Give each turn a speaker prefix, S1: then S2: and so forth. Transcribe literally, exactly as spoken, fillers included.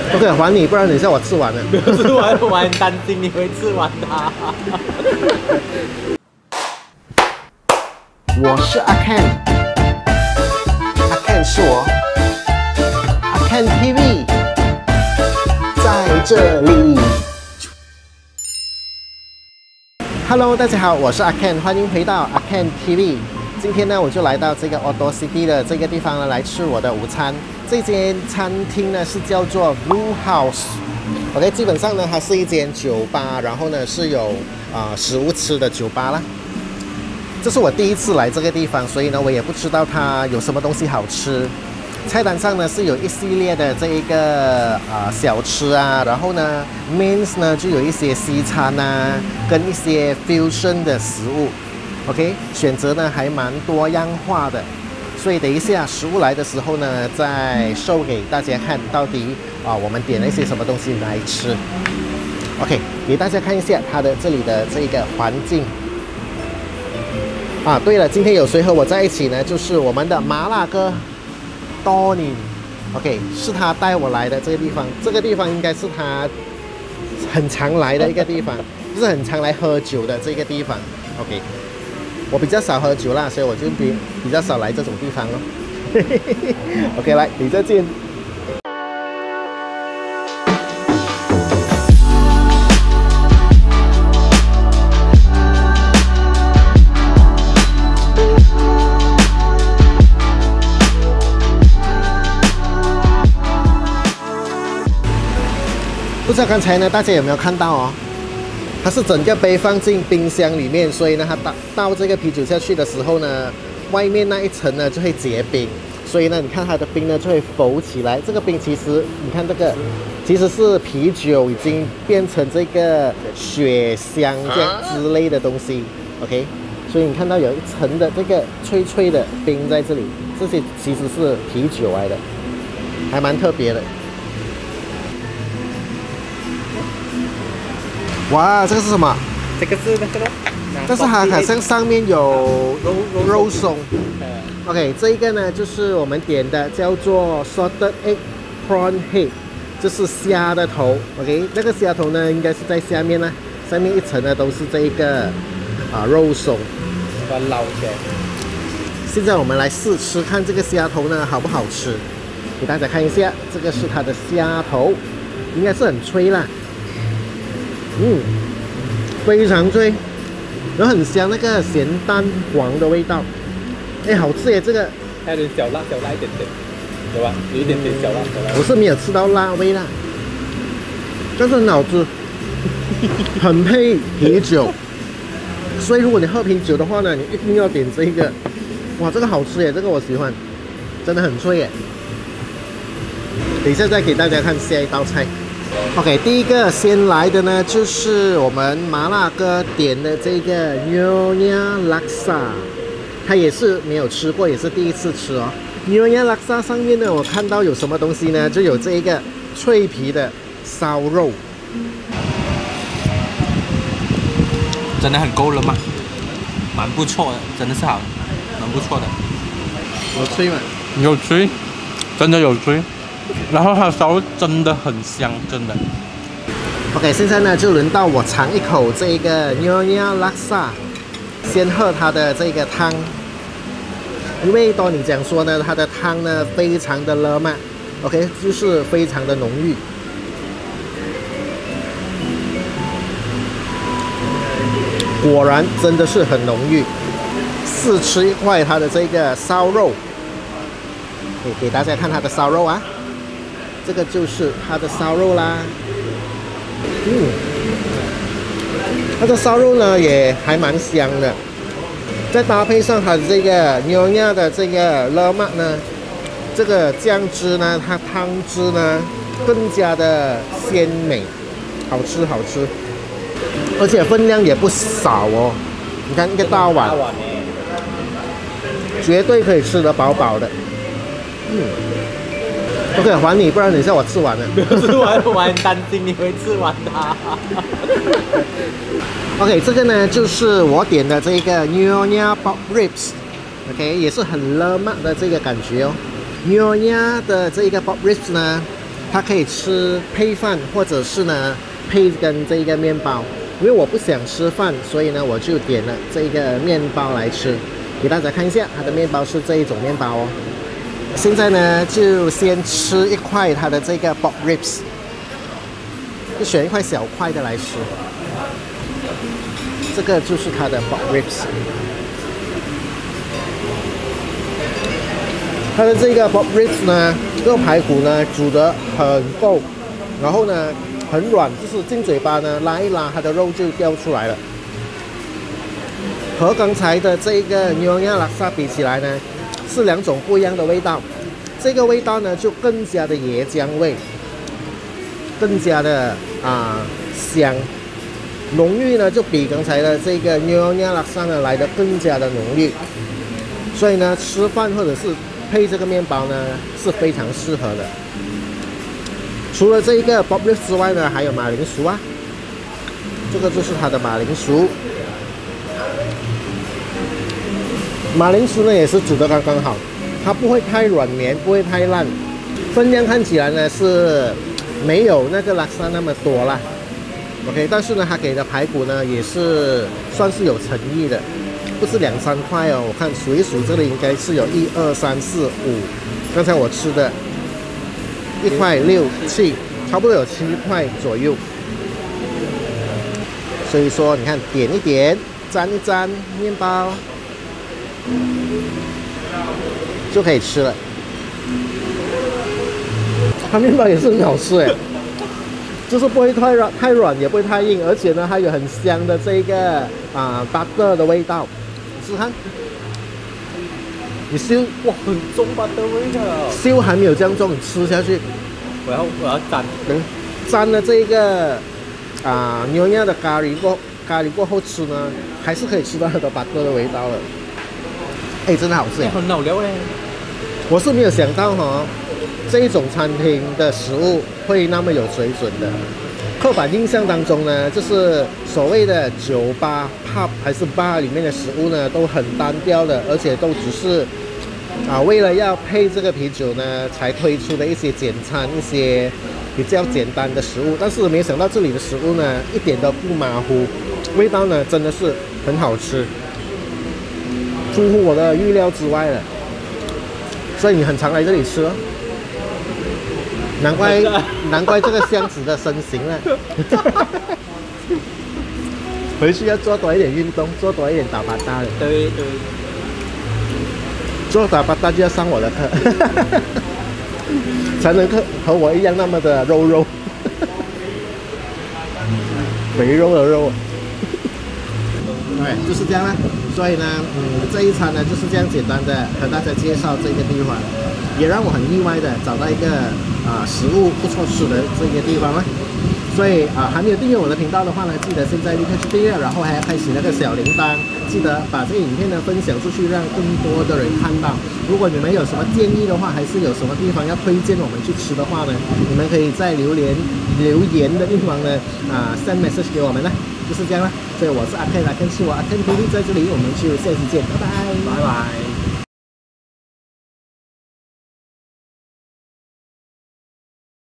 S1: OK， 还你，不然等一下我吃完了。
S2: 没有吃完，我很担心你会吃完它。
S1: 我是阿 Ken， 阿 Ken 是我，阿 Ken T V 在这里。Hello， 大家好，我是阿 Ken， 欢迎回到阿 Ken T V。今天呢，我就来到这个 Auto City 的这个地方呢，来吃我的午餐。这间餐厅呢是叫做 Blue House。OK， 基本上呢，它是一间酒吧，然后呢是有啊、呃、食物吃的酒吧啦。这是我第一次来这个地方，所以呢，我也不知道它有什么东西好吃。菜单上呢是有一系列的这一个啊、呃、小吃啊，然后呢 mains 呢就有一些西餐啊，跟一些 fusion 的食物。OK， 选择呢还蛮多样化的，所以等一下食物来的时候呢，再 show 给大家看到底啊、呃、我们点了一些什么东西来吃。OK， 给大家看一下它的这里的这个环境。啊，对了，今天有谁和我在一起呢？就是我们的麻辣哥 Donnie。OK， 是他带我来的这个地方，这个地方应该是他很常来的一个地方，就是很常来喝酒的这个地方。OK， 我比较少喝酒啦，所以我就比比较少来这种地方咯。OK， 来，你再见。不知道刚才呢，大家有没有看到哦？它是整个杯放进冰箱里面，所以呢，它倒倒这个啤酒下去的时候呢，外面那一层呢就会结冰，所以呢，你看它的冰呢就会浮起来。这个冰其实，你看这个，其实是啤酒已经变成这个雪香这样之类的东西。OK， 所以你看到有一层的这个脆脆的冰在这里，这些其实是啤酒来的，还蛮特别的。哇，这个是什么？
S2: 这个是那个咯，
S1: 但是它好像上面有肉松。OK， 这一个呢就是我们点的，叫做 Salted Egg Prawn Head， 这是虾的头。OK， 那个虾头呢应该是在下面呢，上面一层呢都是这一个啊肉松。
S2: 把它捞起来。
S1: 现在我们来试吃看这个虾头呢好不好吃，给大家看一下，这个是它的虾头，应该是很脆啦。嗯，非常脆，然后很香，那个咸蛋黄的味道，哎，好吃耶！这个
S2: 还有点小辣，小辣一点点，有吧？有一点点小辣，小辣。
S1: 我是没有吃到辣味啦，但是很好吃，很配啤酒。所以如果你喝啤酒的话呢，你一定要点这个。哇，这个好吃耶，这个我喜欢，真的很脆耶。等一下再给大家看下一道菜。OK， 第一个先来的呢，就是我们麻辣哥点的这个 Nyonya Laksa， 他也是没有吃过，也是第一次吃哦。Nyonya Laksa 上面呢，我看到有什么东西呢？就有这一个脆皮的烧肉，
S2: 真的很够了吗？蛮不错的，真的是好，蛮不错的。
S1: 有脆吗？
S2: 有脆，真的有脆。然后它的烧肉真的很香，真的。
S1: OK， 现在呢就轮到我尝一口这一个 Nyonya Laksa， 先喝它的这个汤，因为多你讲说呢，它的汤呢非常的辣嘛 ，OK， 就是非常的浓郁。果然真的是很浓郁。试吃一块它的这个烧肉，给给大家看它的烧肉啊。这个就是它的烧肉啦，嗯，它的烧肉呢也还蛮香的，再搭配上它的这个Nyonya的这个辣맛呢，这个酱汁呢，它汤汁呢更加的鲜美，好吃好吃，而且分量也不少哦，你看一个大碗，绝对可以吃得饱饱的，嗯。OK， 还你，不然等一下我吃完了。
S2: 没有吃完，我很担心你会吃完它。
S1: OK， 这个呢就是我点的这个 Nyonya Pork Ribs，OK， 也是很辣맛的这个感觉哦。Nyonya的这个 Pork Ribs 呢， 它可以吃配饭，或者是呢配跟这个面包。因为我不想吃饭，所以呢我就点了这个面包来吃。给大家看一下，它的面包是这一种面包哦。现在呢就先吃一块它的这个 pork ribs， 就选一块小块的来吃。这个就是它的 pork ribs。它的这个 pork ribs 呢，这个排骨呢煮得很够，然后呢很软，就是进嘴巴呢拉一拉，它的肉就掉出来了。和刚才的这个牛亚拉萨比起来呢，是两种不一样的味道。这个味道呢就更加的椰浆味，更加的啊、呃、香，浓郁呢就比刚才的这个牛亚拉萨呢来的更加的浓郁。所以呢，吃饭或者是配这个面包呢是非常适合的。除了这一个 pork ribs 之外呢，还有马铃薯啊，这个就是它的马铃薯。马铃薯呢也是煮得刚刚好，它不会太软绵，不会太烂。分量看起来呢是没有那个拉萨那么多啦 ，OK， 但是呢，它给的排骨呢也是算是有诚意的。不是两三块哦，我看数一数，这里应该是有一二三四五，刚才我吃的，一块六七，差不多有七块左右。所以说，你看点一点，沾一沾面包，就可以吃了。它面包也是很好吃哎，就是不会太软太软，也不会太硬，而且呢，还有很香的这个啊 butter 的味道。试看，你嗅哇，
S2: 很重吧的味道。
S1: 嗅还没有这样重，你吃下去，
S2: 我要我要沾，
S1: 嗯，沾了这个啊牛亚的咖喱过咖喱过后吃呢，还是可以吃到它的巴特的味道了。哎，真的好吃哎，
S2: 很老料嘞。
S1: 我是没有想到哈、哦，这一种餐厅的食物会那么有水准的。刻板印象当中呢，就是所谓的酒吧、pub 还是 bar 里面的食物呢，都很单调的，而且都只是啊为了要配这个啤酒呢，才推出的一些简餐、一些比较简单的食物。但是没想到这里的食物呢，一点都不马虎，味道呢真的是很好吃，出乎我的预料之外了。所以你很常来这里吃哦。难怪难怪这个箱子的身形了。回去要做多一点运动，做多一点打巴达了。
S2: 对对。
S1: 做打巴达就要上我的课，才能和和我一样那么的肉肉，肥肉的肉。对，就是这样啦。所以呢，嗯，这一餐呢就是这样简单的和大家介绍这个地方，也让我很意外的找到一个啊、呃、食物不错吃的这个地方了。所以啊、呃，还没有订阅我的频道的话呢，记得现在立刻去订阅，然后还要开启那个小铃铛，记得把这个影片呢分享出去，让更多的人看到。如果你们有什么建议的话，还是有什么地方要推荐我们去吃的话呢，你们可以在留言留言的地方呢啊、呃、send message 给我们呢。就是这样啦，所以我是阿 Ken， 阿 Ken 是我阿 Ken T V 在这里，我们就下期见，拜拜，
S2: 拜拜。